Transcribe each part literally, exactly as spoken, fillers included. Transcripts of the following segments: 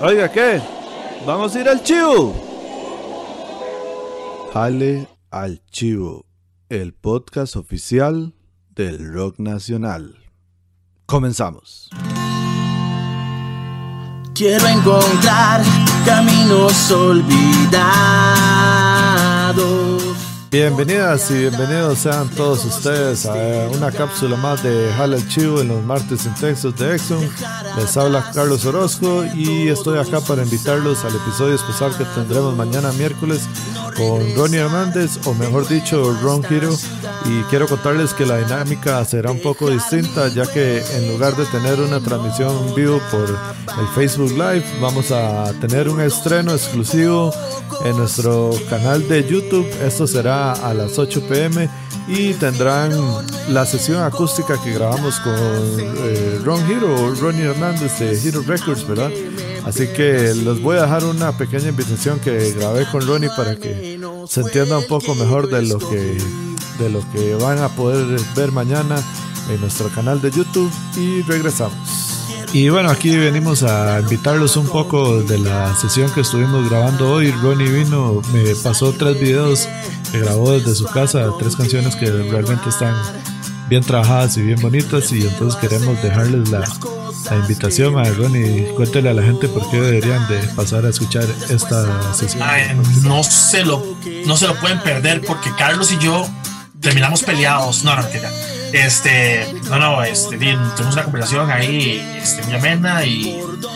Oiga, ¿qué? ¿Vamos a ir al chivo? Jale al chivo, el podcast oficial del rock nacional. Comenzamos. Quiero encontrar caminos olvidados. Bienvenidas y bienvenidos sean todos ustedes a una cápsula más de Jale al Chivo en los martes intensos de Exxon. Les habla Carlos Orozco y estoy acá para invitarlos al episodio especial que tendremos mañana miércoles con Ronnie Hernández, o mejor dicho, Ron Hero. Y quiero contarles que la dinámica será un poco distinta, ya que en lugar de tener una transmisión en vivo por el Facebook Live, vamos a tener un estreno exclusivo en nuestro canal de YouTube. Esto será a las ocho pm y tendrán la sesión acústica que grabamos con eh, Ron Hero, Ronnie Hernández de Hero Records, ¿verdad? Así que les voy a dejar una pequeña invitación que grabé con Ronnie para que se entienda un poco mejor de lo que, de lo que van a poder ver mañana en nuestro canal de YouTube, y regresamos. Y bueno, aquí venimos a invitarlos un poco de la sesión que estuvimos grabando hoy. Ronnie vino, me pasó tres videos que grabó desde su casa, tres canciones que realmente están bien trabajadas y bien bonitas, y entonces queremos dejarles la, la invitación a Ronnie. Cuéntele a la gente por qué deberían de pasar a escuchar esta sesión. Ay, no se lo, no se lo pueden perder, porque Carlos y yo terminamos peleados. No, no, mentira. Este, no, no, este, bien, tuvimos una conversación ahí, este, muy amena, y,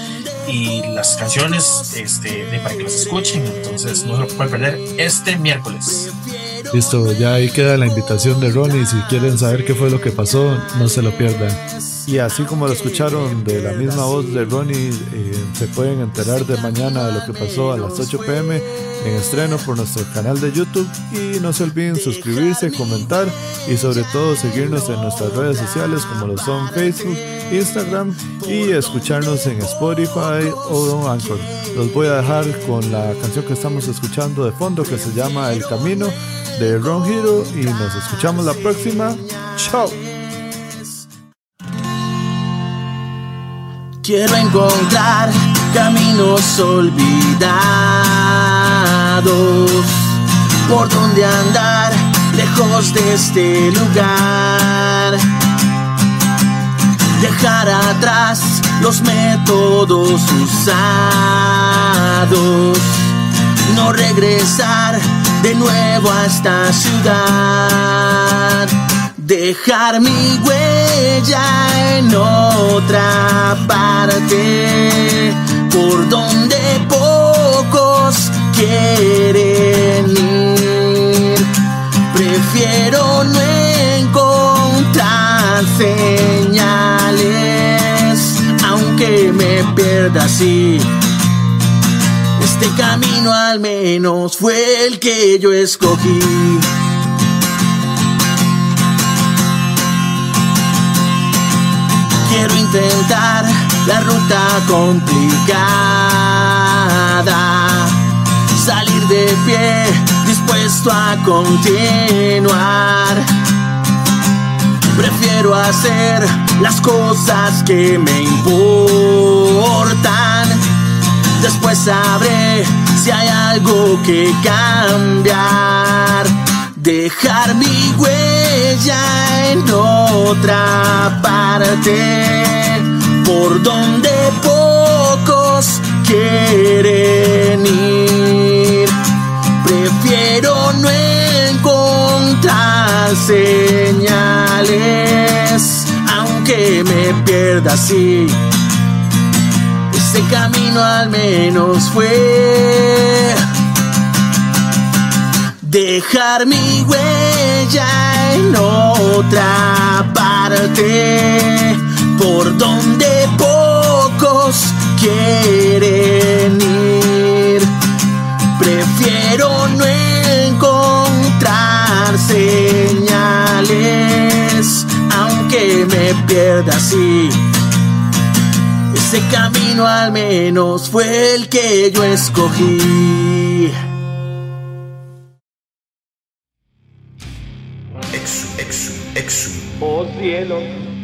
y las canciones, este, de, para que las escuchen. Entonces no se lo pueden perder este miércoles. Listo, ya ahí queda la invitación de Ronnie. Si quieren saber qué fue lo que pasó, no se lo pierdan. Y así como lo escucharon de la misma voz de Ronnie, eh, se pueden enterar de mañana de lo que pasó a las ocho pm en estreno por nuestro canal de YouTube. Y no se olviden suscribirse, comentar y sobre todo seguirnos en nuestras redes sociales como lo son Facebook, Instagram, y escucharnos en Spotify o Anchor. Los voy a dejar con la canción que estamos escuchando de fondo, que se llama El Camino, de Ron Hero, y nos escuchamos la próxima. Chao. Quiero encontrar caminos olvidados, por donde andar lejos de este lugar, dejar atrás los métodos usados, no regresar de nuevo a esta ciudad, dejar mi huella en otra parte, por donde pocos quieren ir. Prefiero no encontrar señales, aunque me pierda así. Este camino al menos fue el que yo escogí. Quiero intentar la ruta complicada, salir de pie, dispuesto a continuar. Prefiero hacer las cosas que me importan. Después sabré si hay algo que cambiar. Dejar mi huella en otra parte, por donde pocos quieren ir. Prefiero no encontrar señales, aunque me pierda así. Ese camino al menos fue dejar mi huella en otra parte, por donde pocos quieren ir. Prefiero no encontrar señales, aunque me pierda así. Ese camino al menos fue el que yo escogí. Exum, exum, exum. Oh cielo,